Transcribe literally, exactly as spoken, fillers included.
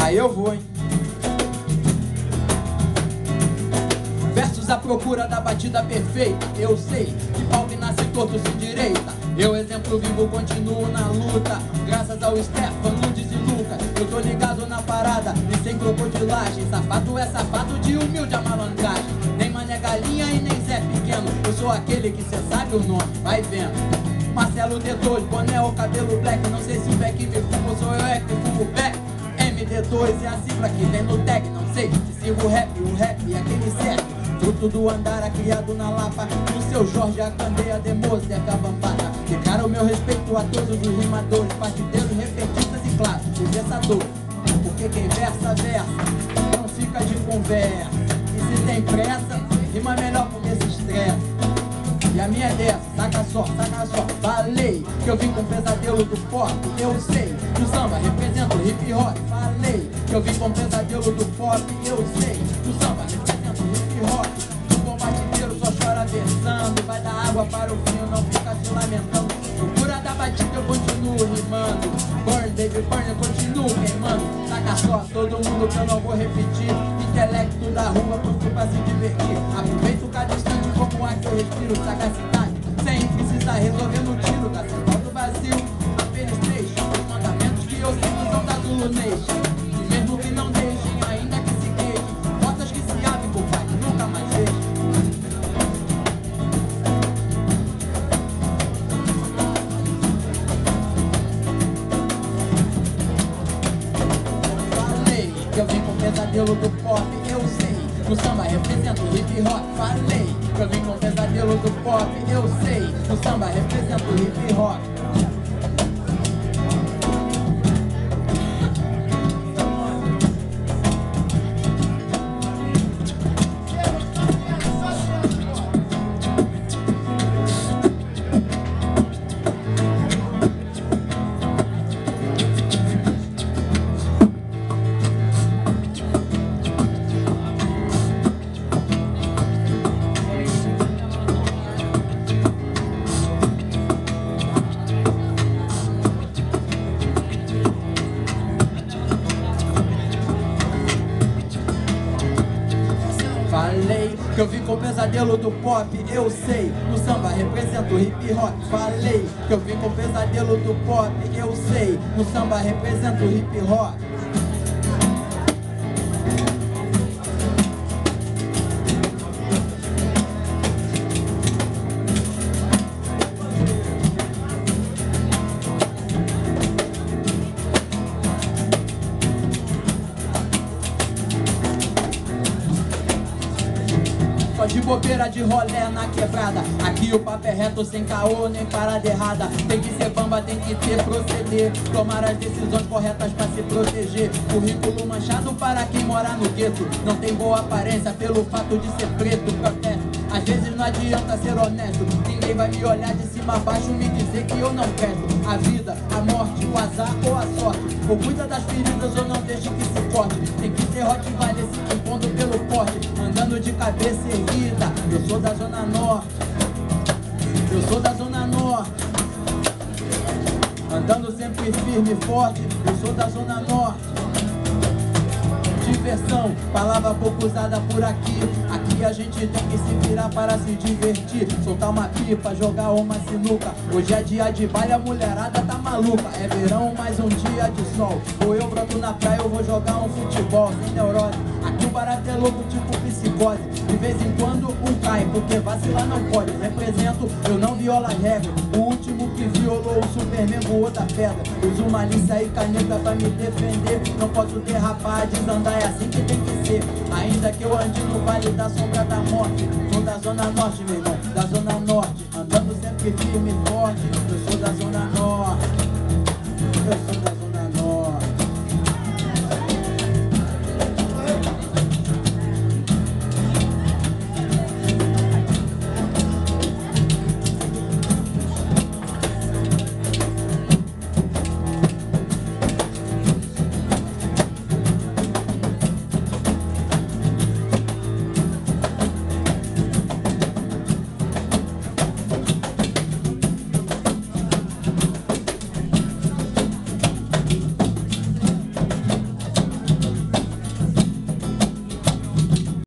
Aí eu vou, hein? Versos à procura da batida perfeita. Eu sei que pau que nasce torto se endireita. Eu, exemplo vivo, continuo na luta. Graças ao Stefan, Nudes e Lucas. Eu tô ligado na parada e sem crocodilagem. Safado é safado de humilde a malandragem. Nem Mané Galinha e nem Zé Pequeno. Eu sou aquele que cê sabe o nome, vai vendo. Marcelo D dois, boné ou cabelo black. Não sei se o Beck me fumo, sou eu é que fumo Beck. M D dois é a sigla que vem no tag. Não sei se sigo o rap, o rap é aquele certo. Fruto do Andara, criado na Lapa. No seu Jorge, a candeia de Moça e a Cavambata. Ficaram o meu respeito a todos os rimadores, partideiros, repentistas e, claro, os versadores. Porque quem versa, versa, não fica de conversa. E se tem pressa, rima melhor porque se estressa. E a minha é dessa, saca só, saca só. Falei que eu vim com pesadelo do pop. Eu sei que o samba representa o hip hop. Falei que eu vim com pesadelo do pop. Eu sei que o samba representa o hip hop. O combateiro só chora versando. Vai dar água para o vinho, não fica se lamentando. Procura da batida, eu continuo rimando. Burn, baby, burn, eu continuo queimando. Saca só, todo mundo que eu não vou repetir. Intelecto da rua, curto pra se divertir. Aproveito cada instante como ar que eu respiro. Sagacidade, sem precisar resolver no tiro. Da central do vazio, apenas três. Os mandamentos que eu sigo são da Zulu Nation. E mesmo que não deixem, ainda que se queixem, portas que se abrem, compadre, nunca mais deixem. Falei que eu vim com pesadelo do pop, eu sei. O samba representa o hip hop. Falei que eu vim com pesadelo do pop, eu sei. O samba representa o hip hop. Falei que eu vim com o pesadelo do pop, eu sei. No samba representa o hip hop. Falei que eu vim com o pesadelo do pop, eu sei. No samba representa o hip hop. Só de bobeira de rolé na quebrada. Aqui o papo é reto, sem caô, nem parada errada. Tem que ser bamba, tem que ter proceder. Tomar as decisões corretas pra se proteger. Currículo manchado para quem mora no gueto. Não tem boa aparência pelo fato de ser preto. Protesto, às vezes não adianta ser honesto. Ninguém vai me olhar de cima a baixo, me dizer que eu não quero. A vida, a morte, o azar ou a sorte. Ou cuida das feridas ou não deixe que se corte. Tem que ser Rottweiler se impondo pelo porte. Andando de cabeça erguida. Eu sou da Zona Norte. Eu sou da Zona Norte. Andando sempre firme e forte. Eu sou da Zona Norte. Diversão, palavra pouco usada por aqui. Aqui a gente tem que se virar para se divertir. Soltar uma pipa, jogar uma sinuca. Hoje é dia de baile, a mulherada tá maluca. É verão, mais um dia de sol. Ou eu broto na praia, eu vou jogar um futebol. Sem neurose, aqui o barato é louco tipo psicose. De vez em quando um cai, porque vacilar não pode. Represento, eu não viola as regras. O último que violou o Superman voou da pedra. Uso malícia e caneta pra me defender. Não posso derrapar, desandar, é assim que tem que ser. Ainda que eu ande no vale da sombra da morte. Sou da Zona Norte, meu irmão, da Zona Norte. Andando sempre firme e forte. Eu